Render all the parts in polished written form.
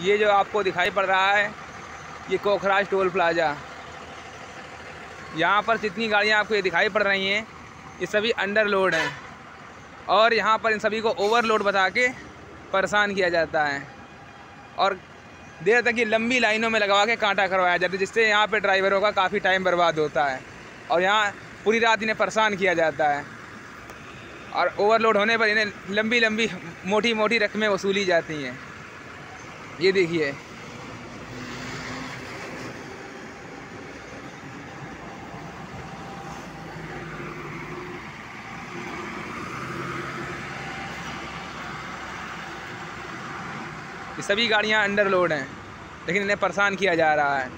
ये जो आपको दिखाई पड़ रहा है ये कोखराज टोल प्लाजा। यहाँ पर जितनी गाड़ियाँ आपको ये दिखाई पड़ रही हैं ये सभी अंडरलोड हैं और यहाँ पर इन सभी को ओवरलोड बता के परेशान किया जाता है और देर तक ये लंबी लाइनों में लगवा के कांटा करवाया जाता है, जिससे यहाँ पे ड्राइवरों का काफ़ी टाइम बर्बाद होता है और यहाँ पूरी रात इन्हें परेशान किया जाता है और ओवरलोड होने पर इन्हें लंबी लंबी मोटी मोटी रकमें वसूली जाती हैं। ये देखिए, ये सभी गाड़ियाँ अंडरलोड हैं लेकिन इन्हें परेशान किया जा रहा है।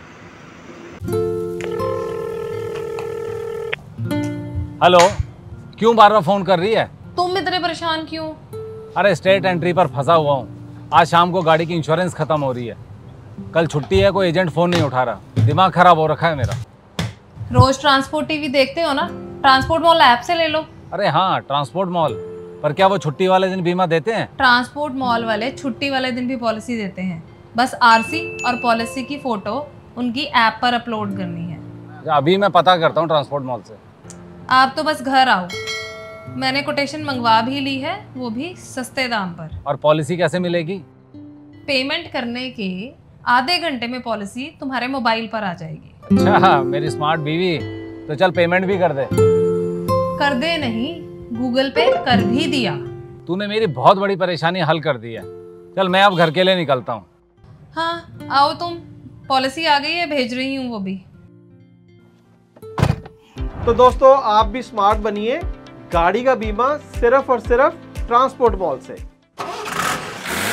हेलो, क्यों बार बार फोन कर रही है? तुम इतने परेशान क्यों? अरे स्टेट एंट्री पर फंसा हुआ हूँ। आज शाम को गाड़ी की इंश्योरेंस खत्म हो रही है। कल छुट्टी है, कोई एजेंट फोन नहीं उठा रहा। दिमाग खराब हो रखा है मेरा। रोज ट्रांसपोर्ट टीवी देखते हो ना, ट्रांसपोर्ट मॉल ऐप से ले लो। अरे हाँ, ट्रांसपोर्ट मॉल, पर क्या वो छुट्टी वाले दिन बीमा देते हैं? ट्रांसपोर्ट मॉल वाले छुट्टी वाले दिन भी पॉलिसी देते हैं। बस आरसी और पॉलिसी की फोटो उनकी ऐप पर अपलोड करनी है। अभी मैं पता करता हूँ ट्रांसपोर्ट मॉल से। आप तो बस घर आओ, मैंने कोटेशन मंगवा भी ली है, वो भी सस्ते दाम पर। और पॉलिसी कैसे मिलेगी? पेमेंट करने के आधे घंटे में पॉलिसी तुम्हारे मोबाइल पर आ जाएगी। अच्छा, मेरी स्मार्ट बीवी, तो चल पेमेंट भी कर दे। कर दे नहीं, गूगल पे कर भी दिया। तूने मेरी बहुत बड़ी परेशानी हल कर दी है। चल मैं अब घर के लिए निकलता हूँ। हाँ आओ तुम, पॉलिसी आ गई है, भेज रही हूँ वो भी। तो दोस्तों, आप भी स्मार्ट बनिए। गाड़ी का बीमा सिर्फ और सिर्फ ट्रांसपोर्ट मॉल से।